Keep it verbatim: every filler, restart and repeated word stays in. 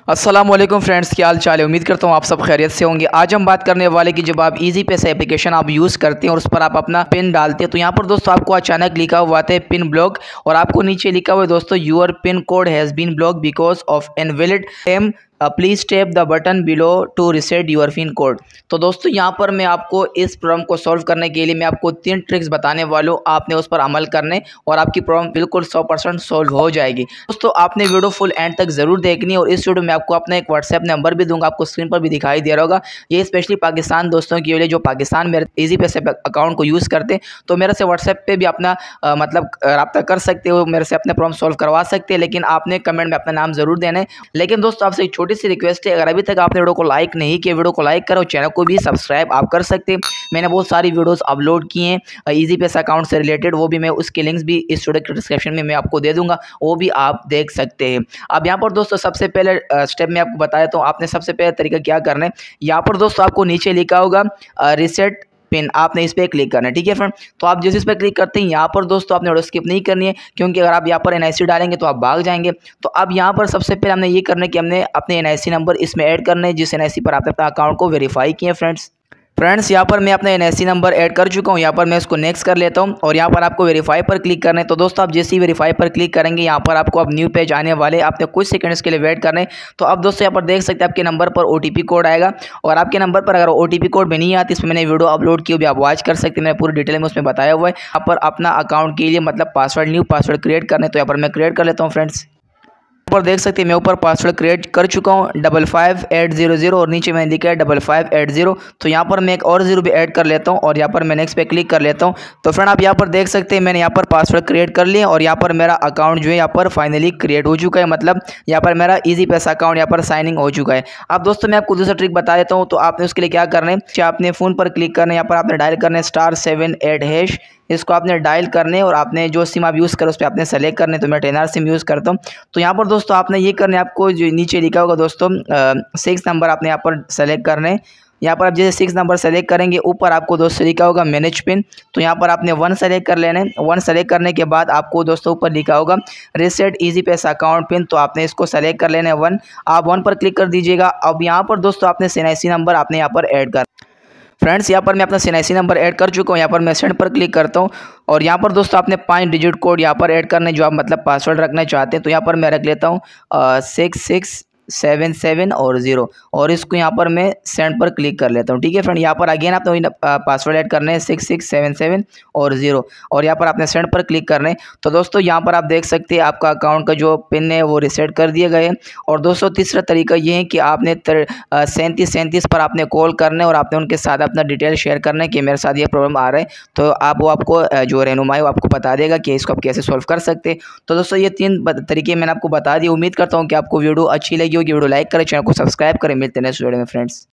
अस्सलामुअलैकुम फ्रेंड्स, क्या हाल चाल है। उम्मीद करता हूँ आप सब खैरियत से होंगे। आज हम बात करने वाले कि जब आप इजी पैसा एप्लीकेशन आप यूज़ करते हैं और उस पर आप अपना पिन डालते हैं तो यहाँ पर दोस्तों आपको अचानक लिखा हुआ आता है पिन ब्लॉक और आपको नीचे लिखा हुआ है दोस्तों your pin code has been block because of invalid M please tap the button below to reset your pin code. तो दोस्तों यहाँ पर मैं आपको इस प्रॉब्लम को सॉल्व करने के लिए मैं आपको तीन ट्रिक्स बताने वाला हूँ। आपने उस पर अमल करने और आपकी प्रॉब्लम बिल्कुल सौ परसेंट सॉल्व हो जाएगी। दोस्तों आपने वीडियो फुल एंड तक ज़रूर देखनी है और इस वीडियो में आपको अपना एक व्हाट्सएप नंबर भी दूंगा, आपको स्क्रीन पर भी दिखाई दे रहा होगा। ये स्पेशली पाकिस्तान दोस्तों के लिए जो पाकिस्तान में ईजी पैसे अकाउंट को यूज़ करते हैं, तो मेरे से व्हाट्सएप पे भी अपना आ, मतलब रब्ता कर सकते हो, मेरे से अपने प्रॉब्लम सॉल्व करवा सकते हैं, लेकिन आपने कमेंट में अपना नाम ज़रूर देना है। लेकिन दोस्तों आपसे एक छोटी सी रिक्वेस्ट है, अगर अभी तक आपने वीडियो को लाइक नहीं किया, वीडियो को लाइक करो, चैनल को भी सब्सक्राइब आप कर सकते हैं। मैंने बहुत सारी वीडियोस अपलोड किए हैं ईजी पैसा अकाउंट से रिलेटेड, वो भी मैं उसके लिंक्स भी इस वीडियो के डिस्क्रिप्शन में मैं आपको दे दूंगा, वो भी आप देख सकते हैं। अब यहाँ पर दोस्तों सबसे पहले स्टेप में आपको बताया तो आपने सबसे पहले तरीका क्या करना है। यहाँ पर दोस्तों आपको नीचे लिखा होगा रिसेट पिन, आपने इस पर क्लिक करना है। ठीक है फ्रेंड, तो आप जिस इस पर क्लिक करते हैं यहाँ पर दोस्तों आपने वीडियो स्किप नहीं करनी है, क्योंकि अगर आप यहाँ पर एनआईसी डालेंगे तो आप भाग जाएंगे। तो अब यहाँ पर सबसे पहले हमने ये करना है कि हमने अपने एनआईसी नंबर इसमें ऐड करना है, जिस एनआईसी पर आपने अपना अकाउंट को वेरीफाई किए फ्रेंड्स। फ्रेंड्स यहाँ पर मैं अपना एनआईसी नंबर ऐड कर चुका हूँ, यहाँ पर मैं इसको नेक्स्ट कर लेता हूँ और यहाँ पर आपको वेरीफाई पर क्लिक करना है। तो दोस्तों आप जैसे ही वेरीफाई पर क्लिक करेंगे यहाँ पर आपको अब न्यू पेज आने वाले, आपने कुछ सेकंड्स के लिए वेट करना है। तो अब दोस्तों यहाँ पर देख सकते हैं आपके नंबर पर ओटीपी कोड आएगा और आपके नंबर पर अगर ओटीपी कोड में नहीं आती, इसमें मैंने वीडियो अपलोड की भी, आप वॉच कर सकते हैं, मैंने पूरी डिटेल में उसमें बताया हुआ है। यहाँ पर अपना अकाउंट के लिए मतलब पासवर्ड न्यू पासवर्ड क्रिएट करना है, तो यहाँ पर मैं क्रिएट कर लेता हूँ फ्रेंड्स। ऊपर देख सकते हैं मैं ऊपर पासवर्ड क्रिएट कर चुका हूँ double five eight zero zero और नीचे मैंने लिखा है डबल फाइव एट जीरो। तो यहाँ पर मैं एक और जीरो भी ऐड कर लेता हूँ और यहाँ पर मैं नेक्स्ट पे क्लिक कर लेता हूँ। तो फ्रेंड आप यहाँ पर देख सकते हैं मैंने यहाँ पर पासवर्ड क्रिएट कर लिया और यहाँ पर मेरा अकाउंट जो है यहाँ पर फाइनली क्रिएट हो चुका है, मतलब यहाँ पर मेरा ईजी पैसा अकाउंट यहाँ पर साइनिंग हो चुका है। अब दोस्तों मैं आपको दूसरा ट्रिक बता देता हूँ। तो आपने उसके लिए क्या करना है, आपने फ़ोन पर क्लिक करना है, यहाँ पर आपने डायल करना है स्टार सेवन एट हैश, इसको आपने डायल करने और आपने जो सिम आप यूज़ करो उस पर आपने सेलेक्ट करने। तो मैं टेन आर सिम यूज़ करता हूँ। तो यहाँ पर दोस्तों आपने ये करने, आपको जो नीचे लिखा होगा दोस्तों सिक्स नंबर आपने यहाँ पर सेलेक्ट करने। यहाँ पर आप जैसे सिक्स नंबर सेलेक्ट करेंगे ऊपर आपको दोस्तों लिखा होगा मैनेज पिन, तो यहाँ पर आपने वन सेलेक्ट कर लेना है। वन सेलेक्ट करने के बाद आपको दोस्तों ऊपर लिखा होगा reset easy paisa account pin, तो आपने इसको सेलेक्ट कर लेना है वन, आप वन पर क्लिक कर दीजिएगा। अब यहाँ पर दोस्तों आपने एनआईसी नंबर आपने यहाँ पर ऐड कर फ्रेंड्स यहाँ पर मैं अपना एनआईसी नंबर ऐड कर चुका हूँ। यहाँ पर मैं सेंड पर क्लिक करता हूँ और यहाँ पर दोस्तों आपने पाँच डिजिट कोड यहाँ पर ऐड करने जो आप मतलब पासवर्ड रखना चाहते हैं। तो यहाँ पर मैं रख लेता हूँ सिक्स सिक्स सेवन सेवन और ज़ीरो और इसको यहाँ पर मैं सेंड पर क्लिक कर लेता हूँ। ठीक है फ्रेंड, यहाँ पर अगेन आपने वही पासवर्ड ऐड करने हैं सिक्स सिक्स सेवन सेवन और ज़ीरो और यहाँ पर आपने सेंड पर क्लिक करना है। तो दोस्तों यहाँ पर आप देख सकते हैं आपका अकाउंट का जो पिन है वो रिसेट कर दिए गए। और दोस्तों तीसरा तरीका ये है कि आपने सैंतीस सैंतीस पर आपने कॉल करने और आपने उनके साथ अपना डिटेल शेयर करना है कि मेरे साथ ये प्रॉब्लम आ रहा है, तो आप वो आपको जो रहनुमाई वो आपको बता देगा कि इसको आप कैसे सॉल्व कर सकते हैं। तो दोस्तों ये तीन तरीके मैंने आपको बता दिए। उम्मीद करता हूँ कि आपको वीडियो अच्छी लगी होगी। वीडियो लाइक करें, चैनल को सब्सक्राइब करें। मिलते हैं नेक्स्ट वीडियो में फ्रेंड्स।